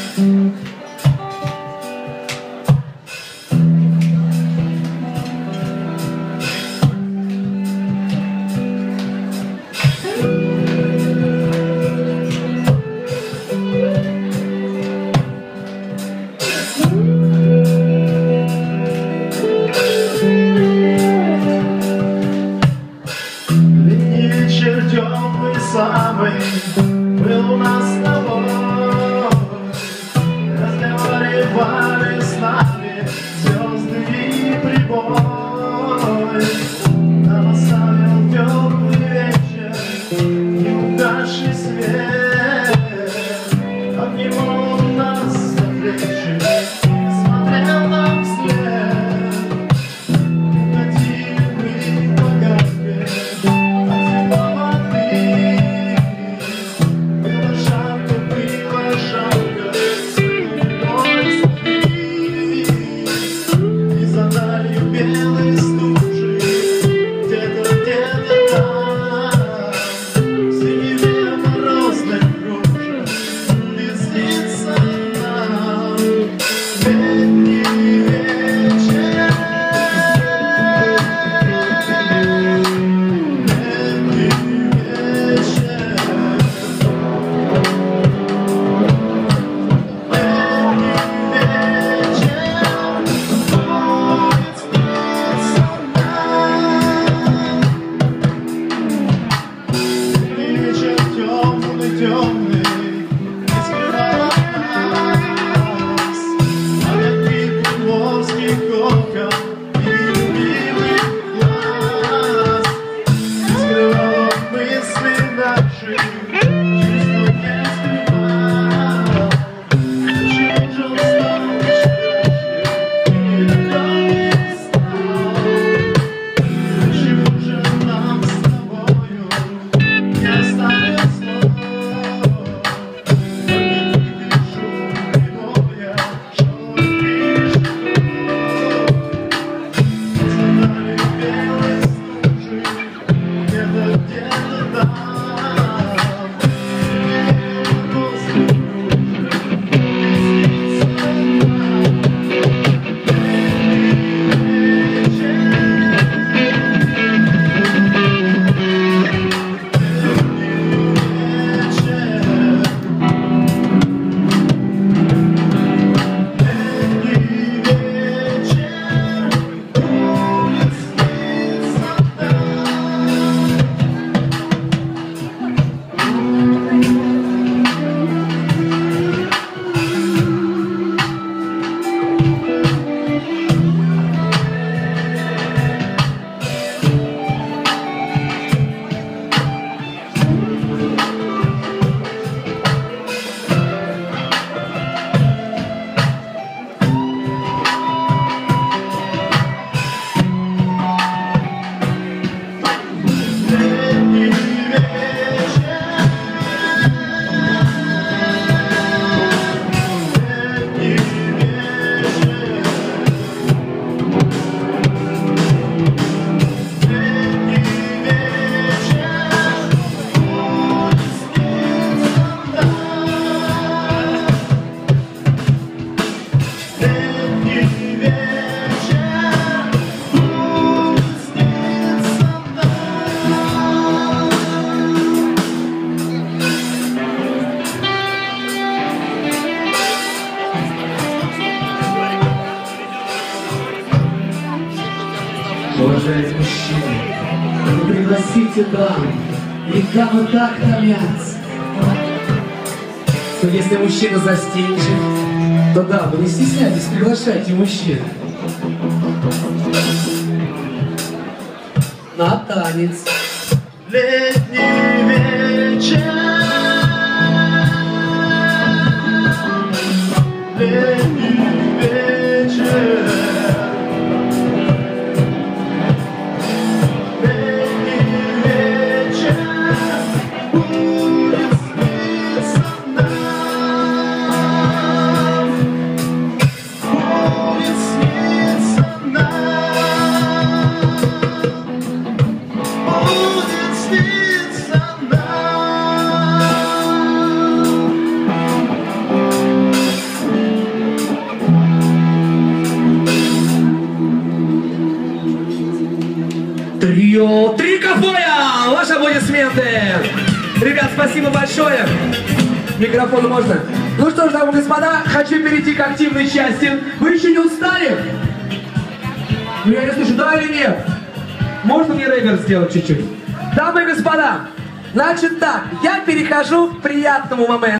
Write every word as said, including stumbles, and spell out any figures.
Был у нас с тобой, разговаривали с нами звезды и прибой. Нам оставил теплый вечер, неугасший свет. Обнимал нас за плечи и смотрел нам вслед. Уходили мы по горбе от зимового дня. Уважаемые мужчины, вы пригласите дам, и дамы так томятся, что если мужчина застенчив, то дамы, не стесняйтесь, приглашайте мужчин на танец. Летний вечер, летний вечер. Будет сниться нам. Трио, три ковбоя! Ваши аплодисменты! Ребят, спасибо большое! Микрофон можно? Ну что ж, дамы и господа, хочу перейти к активной части. Вы еще не устали? Ну я не слышу, да или нет? Можно мне реверс сделать чуть-чуть? Дамы и господа, значит так, я перехожу к приятному моменту.